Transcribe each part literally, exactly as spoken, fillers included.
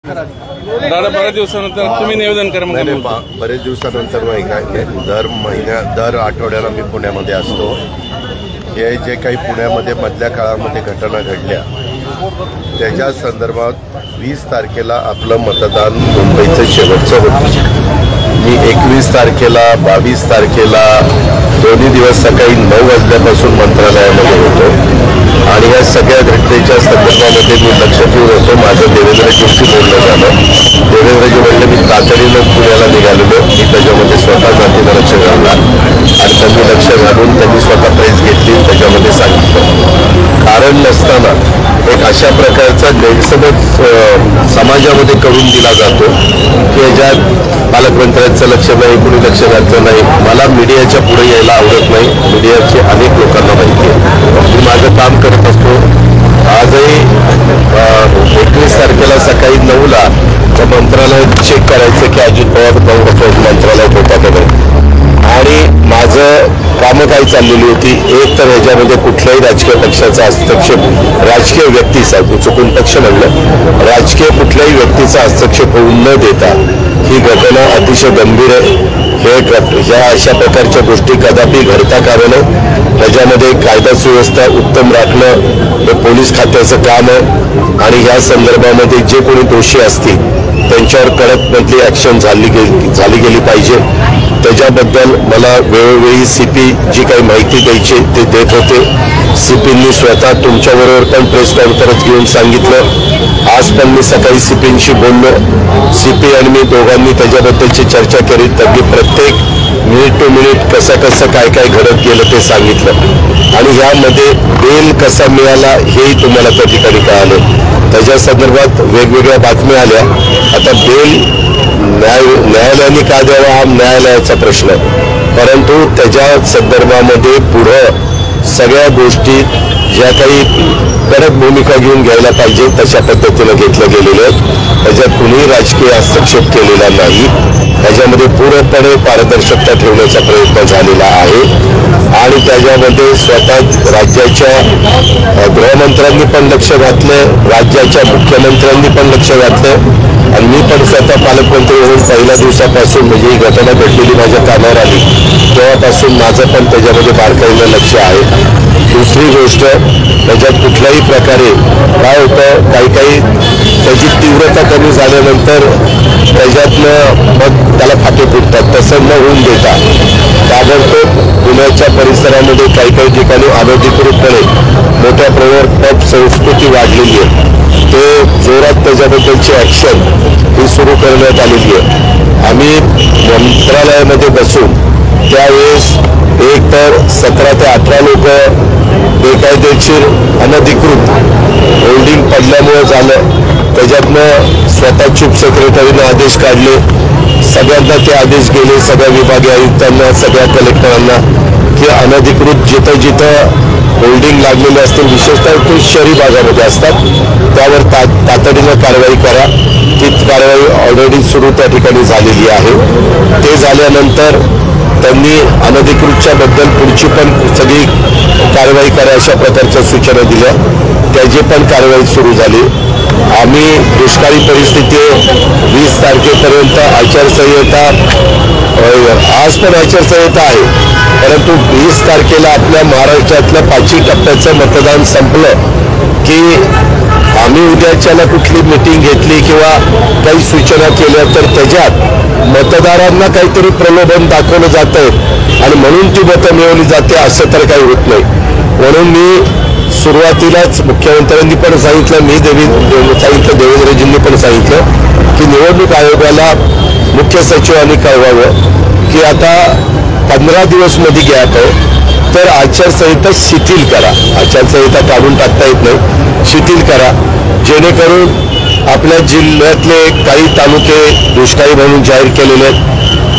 दादा बऱ्याच दिवसानंतर तुम्ही निवेदन करा. नाही बरेच दिवसानंतर नाही काय दर महिन्या दर आठवड्याला मी पुण्यामध्ये असतो. हे जे काही पुण्यामध्ये मधल्या काळामध्ये घटना घडल्या त्याच्या संदर्भात वीस तारखेला आपलं मतदान मुंबईचं शेवटचं होतं. मी एकवीस तारखेला बावीस तारखेला दोन्ही दिवस सकाळी नऊ वाजल्यापासून मंत्रालयामध्ये होतो आणि या सगळ्या घटनेच्या संदर्भामध्ये मी लक्ष ठेवून होतो. माझं देवेंद्रजींशी बोलणं झालं. देवेंद्रजी म्हणले मी तातडीनं पुण्याला निघालेलो. मी त्याच्यामध्ये स्वतः जातीनं लक्ष घालला आणि त्यांनी लक्ष घालून त्यांनी स्वतः प्रेस घेतली. त्याच्यामध्ये सांगितलं कारण नसताना एक अशा प्रकारचा गैरसमज समाजामध्ये करून दिला जातो की याच्यात पालकमंत्र्यांचं लक्ष नाही, कुणी लक्ष घालतं नाही. मला मीडियाच्या पुढे यायला आवडत नाही. मीडियाचे अनेक लोकांना माहिती आहे. मी माझं काम करत असतो. आजही एकवीस तारखेला सकाळी नऊला मंत्रालयात चेक करायचं की अजित पवार मंत्रालयात होता का नाही आणि माझं कामं काय चाललेली होती. एक तर ह्याच्यामध्ये कुठल्याही राजकीय पक्षाचा हस्तक्षेप, राजकीय व्यक्तीचा, चुकून पक्ष म्हणलं, राजकीय कुठल्याही व्यक्तीचा हस्तक्षेप होऊन न देता ही घटना अतिशय गंभीर आहे. हे ह्या अशा प्रकारच्या गोष्टी कदापि घडता कामा नये. त्याच्यामध्ये कायदा सुव्यवस्था उत्तम राखणं हे पोलीस खात्याचं काम आहे आणि ह्या संदर्भामध्ये जे कोणी दोषी असतील त्यांच्यावर कडक मधली ऍक्शन झाली गेली झाली गेली पाहिजे. त्याच्याबद्दल मला वेळोवेळी सीपी जी काही माहिती द्यायची ते देत होते. सीपींनी स्वतः तुमच्याबरोबर पण प्रेस कॉन्फरन्स घेऊन सांगितलं. आज पण मी सकाळी सीपींशी बोललो. सीपी आणि मी दोघांनी त्याच्याबद्दलची चर्चा केली. त्यांनी प्रत्येक मिनिट टू मिनिट कसं कसं काय काय घडत गेलं ते सांगितलं आणि यामध्ये बेल कसा मिळाला हेही तुम्हाला त्या ठिकाणी कळालं. त्याच्या संदर्भात वेगवेगळ्या बातम्या आल्या. आता बेल न्याय न्यायालयाने का द्यावा हा न्यायालयाचा प्रश्न आहे, परंतु त्याच्या संदर्भामध्ये पुढं सगळ्या गोष्टी ज्या काही कडक भूमिका घेऊन घ्यायला पाहिजे तशा पद्धतीनं घेतलं गेलेलं आहे. त्याच्यात कुणीही राजकीय हस्तक्षेप केलेला नाही. त्याच्यामध्ये पूर्णपणे पारदर्शकता ठेवण्याचा प्रयत्न झालेला आहे आणि त्याच्यामध्ये स्वतः राज्याच्या गृहमंत्र्यांनी पण लक्ष घातलं, राज्याच्या मुख्यमंत्र्यांनी पण लक्ष घातलं आणि मी पण स्वतः पालकमंत्री होऊन पहिल्या दिवसापासून म्हणजे ही घटना घडलेली माझ्या कानावर आली तेव्हापासून माझं पण त्याच्यामध्ये बारकाईनं लक्ष आहे. दुसरी गोष्ट त्याच्यात कुठल्याही प्रकारे काय होतं, काही काही त्याची तीव्रता कमी झाल्यानंतर त्याच्यातनं मग त्याला फाटे फुटतात. तसं न होऊन देता ताबडतोब पुण्याच्या परिसरामध्ये काही काही ठिकाणी अनधिकृतपणे मोठ्या प्रमाणावर पब संस्कृती वाढलेली आहे. ते जोरात त्याच्याबद्दलची ऍक्शन ही सुरू करण्यात आलेली आहे. आम्ही मंत्रालयामध्ये बसून त्यावेळेस एक तर सतरा ते अठरा लोक बेकायदेशीर अनधिकृत होल्डिंग पडल्यामुळे झालं. त्याच्यातनं स्वतः चीफ सेक्रेटरीने आदेश काढले. सगळ्यांना ते आदेश गेले, सगळ्या विभागीय आयुक्तांना, सगळ्या कलेक्टरांना की अनधिकृत जिथं जिथं होल्डिंग लागलेले असतील, विशेषतः ते शहरी भागामध्ये असतात, त्यावर ता तातडीनं कारवाई करा. ती कारवाई ऑलरेडी सुरू त्या ठिकाणी झालेली आहे. ते झाल्यानंतर त्यांनी अनधिकृतच्या बद्दल पुढची पण सगळी कारवाई करा अशा प्रकारच्या सूचना दिल्या. त्याची पण कारवाई सुरू झाली. आम्ही दुष्काळी परिस्थिती वीस तारखेपर्यंत आचारसंहिता, आज पण आचारसंहिता आहे, परंतु वीस तारखेला आपल्या महाराष्ट्रातलं पाचवी टप्प्याचं मतदान संपलं की आम्ही उद्याच्याला कुठली मिटिंग घेतली किंवा काही सूचना केल्या तर त्याच्यात मतदारांना काहीतरी प्रलोभन दाखवलं जातंय आणि म्हणून ती मतं मिळवली जाते असं तर काही होत नाही. म्हणून मी सुरुवातीलाच मुख्यमंत्र्यांनी पण सांगितलं, मी देवी सांगितलं, देवेंद्रजींनी पण सांगितलं की निवडणूक आयोगाला मुख्य सचिवांनी कळवावं की आता पंधरा दिवस मध्ये गॅप आहे तर आचारसंहिता शिथिल करा. आचारसंहिता काढून टाकता येत नाही, शिथिल करा, जेणेकरून आपल्या जिल्ह्यातले काही तालुके दुष्काळी म्हणून जाहीर केलेले आहेत.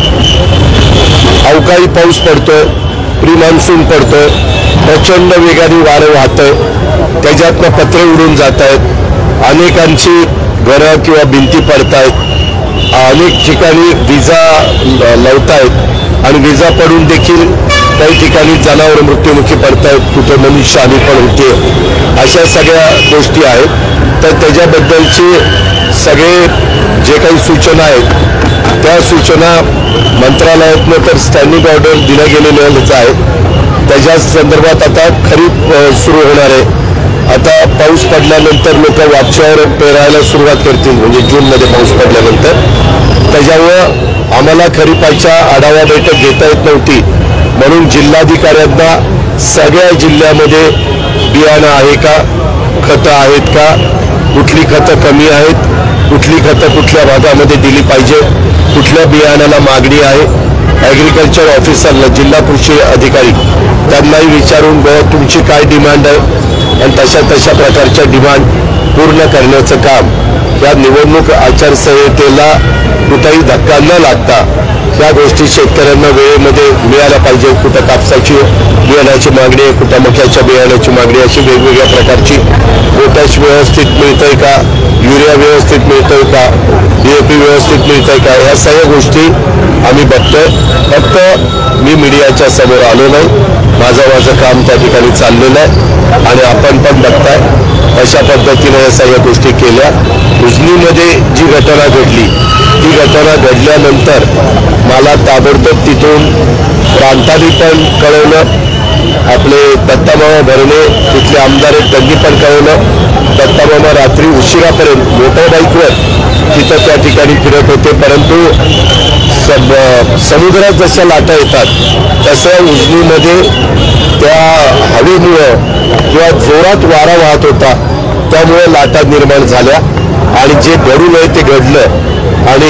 अवकाळी पाऊस पडतोय, प्री मान्सून पडतोय, प्रचंड वेगाने वारं वाहतंय, त्याच्यातनं पत्रे उडून जात आहेत, अनेकांची घरं किंवा भिंती पडतायत, अनेक ठिकाणी विजा लावतायत आणि विजा पडून देखील काही ठिकाणी जनावर मृत्युमुखी पडतायत, कुठे मनुष्यहानी पण होते. अशा सगळ्या गोष्टी आहेत. तर त्याच्याबद्दलची सगळे जे काही सूचना आहेत त्या सूचना मंत्रालयातनं तर स्टँडिंग ऑर्डर दिल्या गेलेल्याच आहेत. त्याच्या संदर्भात आता खरीप सुरू होणार आहे. आता पाऊस पडल्यानंतर लोक वापशावर पेरायला सुरुवात करतील, म्हणजे जूनमध्ये पाऊस पडल्यानंतर. त्याच्यामुळं आम्हाला खरीपाच्या आढावा बैठक घेता येत नव्हती, म्हणून जिल्हाधिकाऱ्यांना सगळ्या जिल्ह्यामध्ये बियाणं आहे का, खतं आहेत का, कुठली खतं कमी आहेत, कुठली खतं कुठल्या भागामध्ये दिली पाहिजे, कुठल्या बियाणाला मागणी आहे, ॲग्रिकल्चर ऑफिसरला, जिल्हा कृषी अधिकारी त्यांनाही विचारून ब तुमची काय डिमांड आहे आणि तशा तशा प्रकारच्या डिमांड पूर्ण करण्याचं काम या निवडणूक आचारसंहितेला कुठेही धक्का न लागता या गोष्टी शेतकऱ्यांना वेळेमध्ये मिळायला पाहिजे. कुठं कापसाची बियाण्याची मागणी आहे, कुठं मक्याच्या बियाण्याची मागणी, अशी वेगवेगळ्या प्रकारची. पोटॅश व्यवस्थित मिळतंय का, युरिया व्यवस्थित मिळतोय का, डीएपी व्यवस्थित मिळतंय का, या सगळ्या गोष्टी आम्ही बघतोय. फक्त मी मीडियाच्या समोर आलो नाही, माझं माझं काम त्या ठिकाणी चाललेलं आहे आणि आपण पण बघताय अशा पद्धतीने या सगळ्या गोष्टी केल्या. उजनीमध्ये जी घटना घडली ती घटना घडल्यानंतर मला ताबडतोब तिथून प्रांतांनी पण कळवलं, आपले दत्तामामा भरणे तिथले आमदार आहेत त्यांनी पण कळवलं. दत्तामामा रात्री उशिरापर्यंत मोटर बाईकवर तिथं त्या ठिकाणी फिरत होते, परंतु सब समुद्रात जशा लाटा येतात तसं उजनीमध्ये त्या हवेमुळं किंवा जोरात वारा वाहत होता त्यामुळे लाटा निर्माण झाल्या आणि जे घडू नये ते घडलं. आणि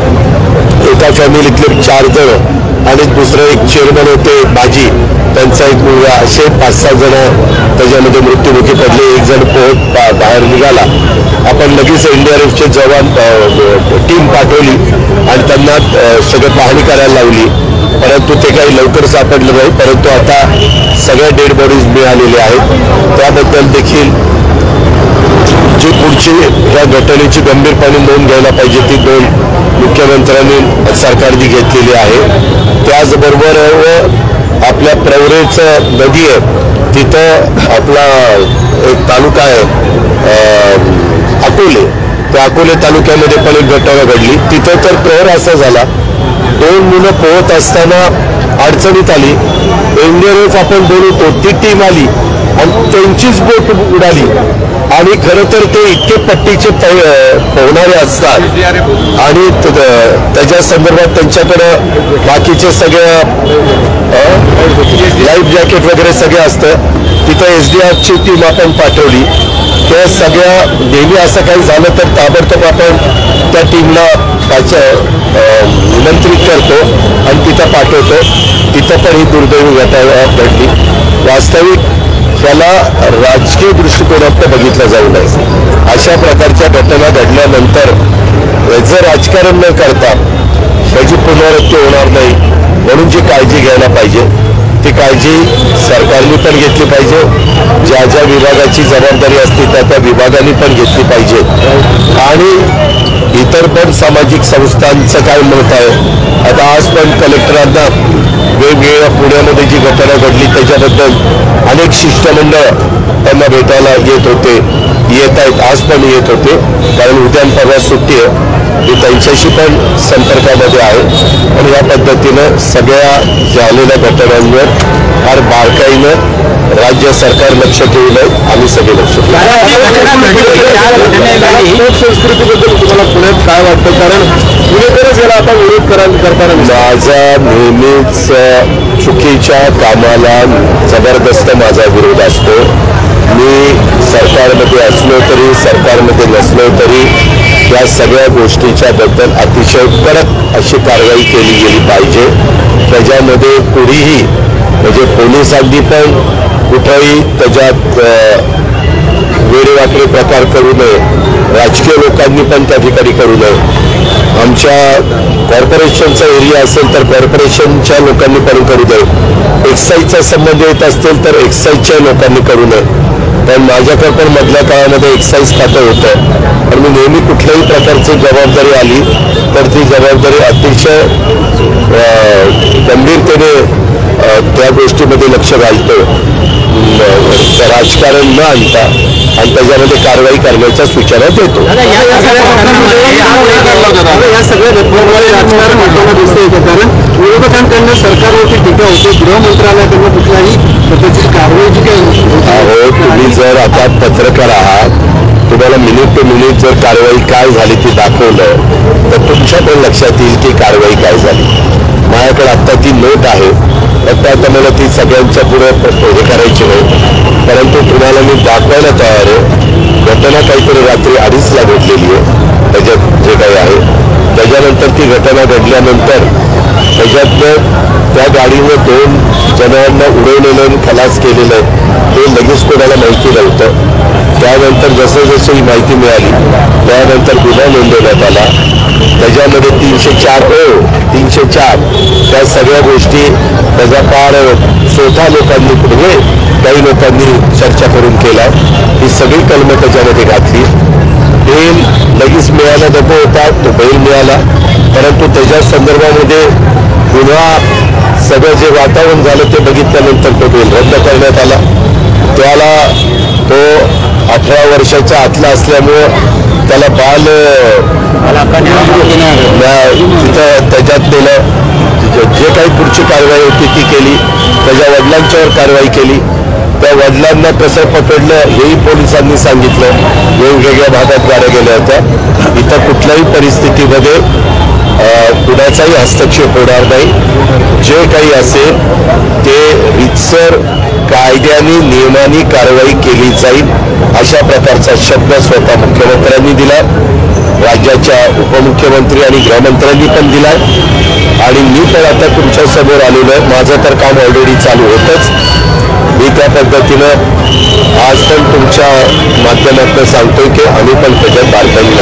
एका फॅमिलीतले चार जण आणि दुसरं एक चेअरमन होते बाजी, त्यांचा एक मुलगा, असे पाच सहा जण त्याच्यामध्ये मृत्युमुखी पडले. एक जण पोहत बा बाहेर निघाला. आपण लगेच एनडीआरएफचे जवान टीम पाठवली आणि त्यांना सगळं पाहणी करायला लावली, परंतु ते काही लवकर सापडलं नाही. परंतु आता सगळ्या डेड बॉडीज मिळालेले आहेत. त्याबद्दल देखील जी पुढची या घटनेची गंभीरपणे नोंद घ्यायला पाहिजे ती नोंद मुख्यमंत्र्यांनी सरकारने घेतलेली आहे. त्याचबरोबर आपल्या प्रवरेचं नदी आहे तिथं आपला एक तालुका आहे अकोले, त्या अकोले तालुक्यामध्ये पण एक घटना घडली. तिथं तर प्रहर असा झाला, दोन मुलं पोहत असताना अडचणीत आली. एनडीआरएफ आपण बोलवतो ती टीम आली आणि त्यांचीच बोट उडाली आणि खरं तर ते इतके पट्टीचे पोहणारे असतात आणि त्याच्या संदर्भात त्यांच्याकडं बाकीचे सगळं लाईफ जॅकेट वगैरे सगळे असतं. तिथं एस डी आरची टीम आपण पाठवली. त्या सगळ्या नेहमी असं काही झालं तर ताबडतोब आपण त्या टीमला निमंत्रित करतो आणि तिथं पाठवतो. तिथं पण ही दुर्दैवी घटना घडली. वास्तविक त्याला राजकीय दृष्टिकोनात बघितलं जाऊ नये. अशा प्रकारच्या घटना घडल्यानंतर याचं राजकारण न करता त्याची पुनरावृत्ती होणार नाही म्हणून जी काळजी घ्यायला पाहिजे ती काळजी सरकारने पण घेतली पाहिजे. ज्या ज्या विभागाची जबाबदारी असते त्या त्या विभागाने पण घेतली पाहिजे आणि इतर पण सामाजिक संस्थांचं काय मत आहे. आता आज पण कलेक्टरांना वेगवेगळ्या पुण्यामध्ये जी घटना घडली त्याच्याबद्दल अनेक शिष्टमंडळ त्यांना भेटायला येत होते, येत आहेत, आज पण येत होते, कारण उद्या परवा सुट्टी आहे. मी त्यांच्याशी पण संपर्कामध्ये आहे आणि या पद्धतीनं सगळ्या झालेल्या घटनांवर फार बारकाईनं राज्य सरकार लक्ष ठेवून आहे. आम्ही सगळे लक्ष संस्कृतीबद्दल तुम्हाला पुण्यात काय वाटतं, कारण पुणेकरच याला आता विरोध करताना माझा नेहमीच चुकीच्या कामाला जबरदस्त माझा विरोध असतो. मी सरकारमध्ये असलो तरी सरकारमध्ये नसलो तरी या सगळ्या गोष्टीच्या बद्दल अतिशय कडक अशी कारवाई केली गेली पाहिजे. त्याच्यामध्ये कुणीही म्हणजे पोलिसांनी पण कुठेही त्याच्यात वेडेवाकडे प्रकार करू नये, राजकीय लोकांनी पण त्या ठिकाणी करू नये. आमच्या कॉर्पोरेशनचा एरिया असेल तर कॉर्पोरेशनच्या लोकांनी पण करू नये. एक्साईजचा संबंध येत असतील तर एक्साईजच्या लोकांनी करू नये. पण माझ्याकडे पण मधल्या काळामध्ये एक्साईज खातं होतं पण मी नेहमी कुठल्याही प्रकारची जबाबदारी आली तर ती जबाबदारी अतिशय गंभीरतेने त्या गोष्टीमध्ये लक्ष घालतो. राजकारण न आणता आणि त्याच्यामध्ये कारवाई करण्याच्या सूचना देतो. या सगळ्या घटनांमध्ये राजकारण होताना दिसतंय कारण विरोधकांकडनं सरकारवरती टीका होते, गृह मंत्रालयाकडनं कुठल्याही पद्धतीची कारवाई जी काही हो, तुम्ही जर आता पत्रकार आहात, तुम्हाला मिनिट टू मिनिट जर कारवाई काय झाली ती दाखवलं तर तुमच्या पण लक्षात येईल की कारवाई काय झाली. माझ्याकडे आत्ता ती नोट आहे, फक्त आता मला ती सगळ्यांच्या पुढे हे करायची नाही, परंतु तुम्हाला मी दाखवायला तयार आहे. घटना काहीतरी रात्री अडीचला घडलेली आहे त्याच्यात जे काही आहे. त्याच्यानंतर ती घटना घडल्यानंतर त्याच्यातनं त्या गाडीनं दोन जणांना उडवलेलं आणि खलास केलेलं आहे हे लगेच कोणाला माहिती नव्हतं. त्यानंतर जसं जसं ही माहिती मिळाली त्यानंतर गुन्हा नोंदवण्यात आला. त्याच्यामध्ये तीनशे चार ओ तीनशे चार त्या सगळ्या गोष्टी त्याचा पार स्वतः लोकांनी पुढे काही लोकांनी चर्चा करून केला. ही सगळी कलमं त्याच्यामध्ये घातली. बेल लगेच मिळायला नको होता, तो बेल मिळाला, परंतु त्याच्या संदर्भामध्ये पुन्हा सगळं जे वातावरण झालं ते बघितल्यानंतर तो बेल रद्द करण्यात आला. त्याला तो अठरा वर्षाच्या आतला असल्यामुळं त्याला बाल तिथं त्याच्यात दिलं. जे काही पुढची कारवाई होती ती केली. त्याच्या वडिलांच्यावर कारवाई केली. त्या वडिलांना कसं पकडलं हेही पोलिसांनी सांगितलं. वेगवेगळ्या भागात गाड्या गेल्या होत्या. इथं कुठल्याही परिस्थितीमध्ये कुणाचाही हस्तक्षेप होणार नाही. जे काही असेल ते रितसर कायद्याने नियमाने कारवाई केली जाईल अशा प्रकारचा शब्द स्वतः मुख्यमंत्र्यांनी दिला, राज्याच्या उपमुख्यमंत्री आणि गृहमंत्र्यांनी पण दिला आणि मी पण आता तुमच्या समोर आलेलो आहे. माझं तर काम ऑलरेडी चालू होतंच. मी त्या पद्धतीनं आज पण तुमच्या माध्यमातून सांगतोय की आम्ही पण त्याच्यात बारकाईने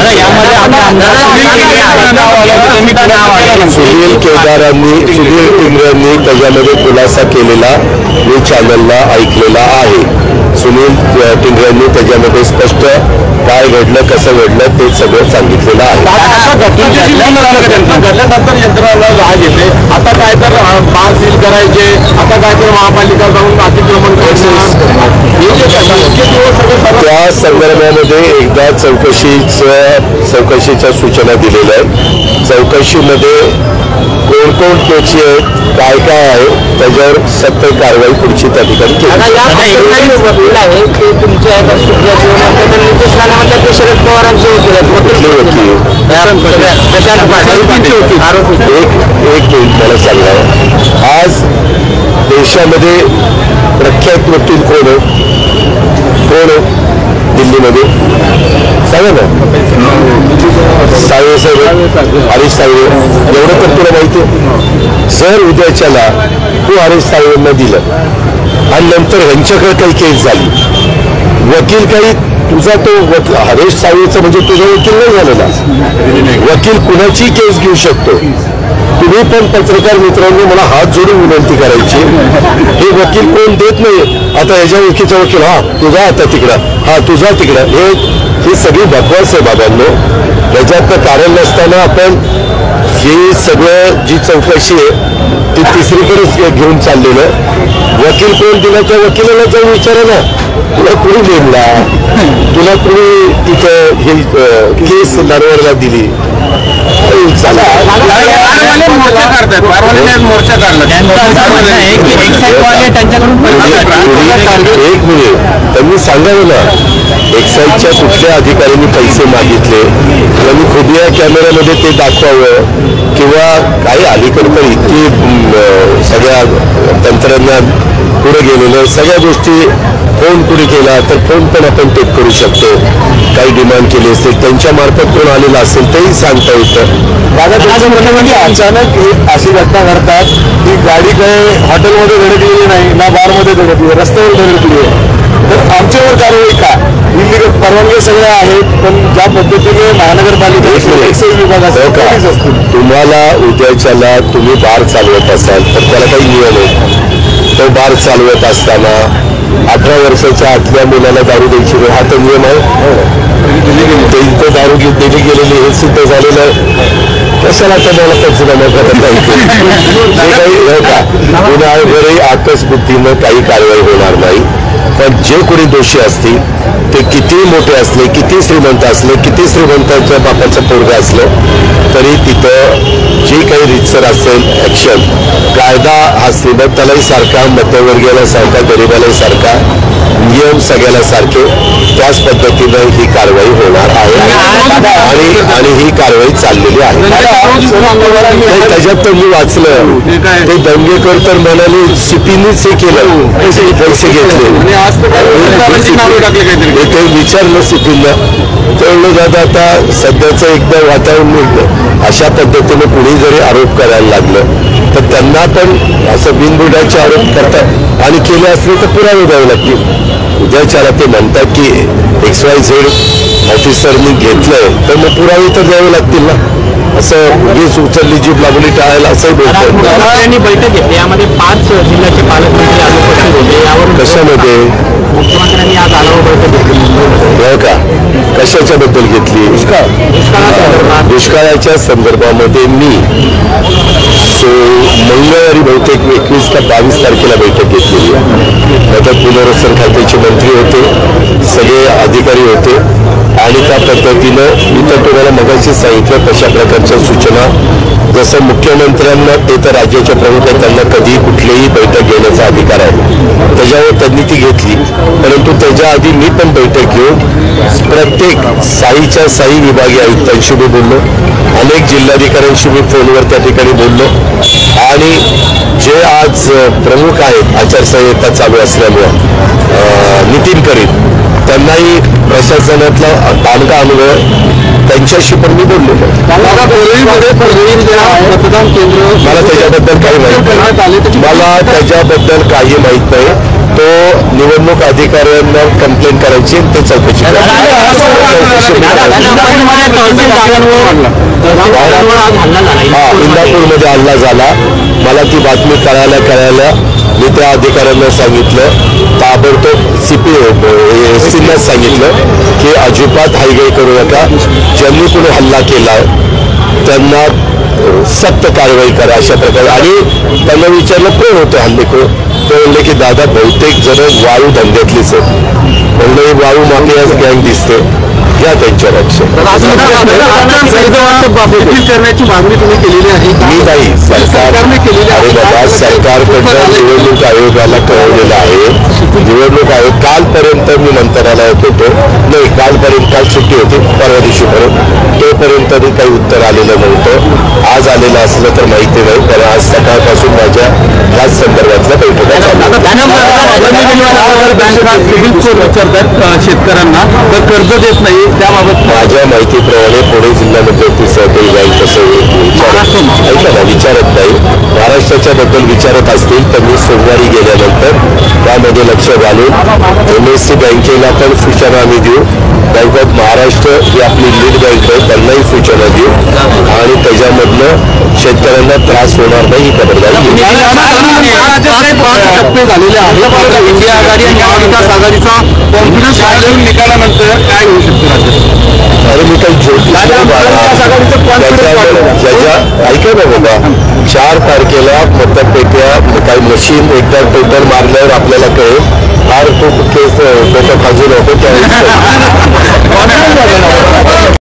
सुनील केदारांनी सुनील टिंगरेंनी त्याच्यामध्ये खुलासा केलेला मी चॅनलला ऐकलेला आहे. सुनील टिंगरेंनी त्याच्यामध्ये स्पष्ट काय घडलं कसं घडलं ते सगळं सांगितलेलं आहे. घटल्यानंतर यंत्रणा राग येते. आता काय तर बार सील करायचे, आता काय तर महापालिका जाऊन अतिक्रमण त्या संदर्भामध्ये एकदा चौकशीच चौकशीच्या सूचना दिलेल्या आहेत. चौकशीमध्ये कोण कोण त्याची आहेत, काय काय आहे त्याच्यावर सत्य कारवाई पुढची त्या ठिकाणी केली. शरद पवारांचे एक एक मिनिट मला सांगा, आज देशामध्ये प्रख्यात वकील कोण आहे? कोण आहे दिल्लीमध्ये? सांगा ना. साळवे साहेब, हरीश साळवे, एवढं तर तुला माहिती आहे. जर उद्याच्याला तू हरीश साळवेंना दिलं आणि नंतर ह्यांच्याकडे काही केस झाली, वकील काही तुझा तो वकील हरीश साळवेचा म्हणजे तुझा वकील नाही झालेला. वकील कुणाची केस घेऊ शकतो. तुम्ही पण पत्रकार मित्रांनी मला हात जोडून विनंती करायची, हे वकील कोण देत नाही. आता ह्याच्या ओळखीचा वकील, हा तुझा आता तिकडं, हा तुझा तिकडं, हे ही सगळी बकवास आहे बाबांनो. याच्यातनं कारण नसताना आपण हे सगळं जी चौकशी आहे ती तिसरीकडेच घेऊन चाललेलं. वकील कोण दिला त्या वकिलाला जाऊन विचारा ना, तुला कुणी नेमला, तुला कुणी तिथं हे केस नरवरला दिली. चला एक मिनिट त्यांनी सांगावं ना, एक्साईजच्या कुठल्या अधिकाऱ्यांनी पैसे मागितले त्यांनी खुदिया कॅमेऱ्यामध्ये ते दाखवावं, किंवा काही अलीकडे तर इतकी सगळ्या तंत्रज्ञान पुढे गेलेलं, सगळ्या गोष्टी फोन पुढे केला तर फोन पण आपण टेप करू शकतो. काही डिमांड केली असेल त्यांच्या मार्फत कोण आलेला असेल तेही सांगता येतं. दादा तुमचं म्हणणं म्हणजे अचानक अशी घटना घडतात की गाडी काही हॉटेलमध्ये धडकलेली नाही ना बारमध्ये धडकली, रस्त्यावर धडकली आहे, तर आमच्यावर कारवाई का? दिल्ली परवानगी सगळ्या आहेत, पण ज्या पद्धतीने महानगरपालिका एक्साईज विभागाचा असतील, तुम्हाला उद्याच्याला तुम्ही बार चालवत असाल तर त्याला काही नियम आहे. तो बार चालवत असताना अठरा वर्षाच्या आतल्या मुलाला दारू द्यायची नाही हा तर नियम आहे. ते दारू घेतलेली गेलेली हे सिद्ध झालेलं आहे. कशाला तुम्हाला पंचनामा करत नाही. जे काही का गुन्हा वगैरे आकस बुद्धीनं काही कारवाई होणार नाही. पण जे कोणी दोषी असतील ते कितीही मोठे असले, किती श्रीमंत असले, किती श्रीमंतांच्या बापाचं पोरगं असलं तरी तिथं जी काही रितसर असेल ॲक्शन, कायदा हा श्रीमंत त्यालाही सारखा, मध्यमवर्गीयाला सारखा, गरीबालाही सारखा, नियम सगळ्याला सारखे, त्याच पद्धतीनं ही कारवाई होणार आहे आणि आणि ही कारवाई चाललेली आहे. त्याच्यात तर मी वाचलं ते दंगेकर तर म्हणाले सीपीनीच हे केलं, पैसे घेतले. ते विचारलं सीपीला, तेवढं दादा आता सध्याचं एकदा वातावरण अशा पद्धतीने कुणी जरी आरोप करायला लागलं तर त्यांना पण असं बिनबुडाचे आरोप करतात आणि केले असले तर पुरावे द्यावे लागतील. उद्याच्याला ते म्हणतात की एक्स वाय झेड ऑफिसरनी घेतलंय तर मग पुरावे तर द्यावे लागतील ना. असं उगीच उचलली जीभ लागली टाळायला असंही बोलतात. त्यांनी बैठक घेतली, यामध्ये पाच जिल्ह्याचे पालकमंत्री अनुपस्थित होते. यावर कशामध्ये मुख्यमंत्र्यांनी आज आढावा बैठक घेतली हो का? कशाच्या बद्दल घेतली? दुष्काळाच्या संदर्भामध्ये मी सो मंगळवारी बहुतेक एकवीस का बावीस तारखेला बैठक घेतलेली आहे. मदत पुनर्वसन खात्याचे मंत्री होते, सगळे अधिकारी होते आणि त्या पद्धतीनं मी तर तुम्हाला मगाशी सांगितलं कशा प्रकारच्या सूचना, जसं मुख्यमंत्र्यांना ते तर राज्याचे प्रमुख आहेत, त्यांना कधी कुठलीही बैठक घेण्याचा अधिकार आहे, त्याच्यावर त्यांनी ती घेतली. परंतु त्याच्या आधी मी पण बैठक घेऊन प्रत्येक साईच्या साई विभागीय आयुक्तांशी मी बोललो, अनेक जिल्हाधिकाऱ्यांशी मी फोनवर त्या ठिकाणी बोललो आणि जे आज प्रमुख आहेत आचारसंहिता चालू असल्यामुळं नितीन करीत त्यांनाही प्रशासनातला तांडका अनुभव त्यांच्याशी पण मी बोललो. मतदान केंद्र मला त्याच्याबद्दल काही माहित नाही, मला त्याच्याबद्दल काही माहित नाही. तो निवडणूक अधिकाऱ्यांना कंप्लेंट करायची, ते चौकशी हा इंदापूरमध्ये हल्ला झाला. मला ती बातमी कळायला कळायला मी त्या अधिकाऱ्यांना सांगितलं, ताबडतोब सीपी एस सीला सांगितलं की अजिबात हायगाई करू नका, ज्यांनी कोणी हल्ला केला त्यांना सक्त कारवाई करा अशा प्रकारे. आणि त्यांना विचारलं कोण होते हल्लेखोर, ते म्हणले की दादा बहुतेक जण वाळू धंद्यातलीच आहेत. म्हणलं वाळू माफियाच गँग दिसते, घ्या त्यांच्या लक्ष. करण्याची मागणी तुम्ही केलेली आहे? मी नाही, सरकारने केलेली आहे. बाबा सरकारकडनं निवडणूक आयोगाला कळवलेलं आहे. निवडणूक आयोग कालपर्यंत मी मंत्रालयात होतो, नाही कालपर्यंत काल सुट्टी होती, परवा दिवशीपर्यंत तोपर्यंत काही उत्तर आलेलं नव्हतं. आज आलेलं असलं तर माहिती नाही, कारण आज सकाळपासून माझ्या याच संदर्भातल्या बैठका शेतकऱ्यांना तर कर्ज देत नाही, त्याबाबत माझ्या माहितीप्रमाणे पुणे जिल्हा मध्यवर्ती सहकारी बँक कसं ऐका ना विचारत नाही. महाराष्ट्राच्या बद्दल विचारत असतील तर मी सोमवारी गेल्यानंतर त्यामध्ये लक्ष घालून एम एस सी बँकेला पण सूचना आम्ही देऊ, बँक ऑफ महाराष्ट्र ही आपली लीड बँक आहे त्यांनाही सूचना देऊ आणि त्याच्यामधनं शेतकऱ्यांना त्रास होणार नाही ही खबरदारी टप्पे झालेले आहेत. इंडिया आघाडी आणि महाविकास आघाडीचा कॉन्फिडन्स निकालानंतर काय होऊ शकतो राज्यात? अरे मी काही ज्योतिष ऐका ना बाबा, चार तारखेला मतपेट्या काही मशीन एकदा टोटल मारल्यावर आपल्याला कळेल. फार खूप केस डोकं खाजू नको त्या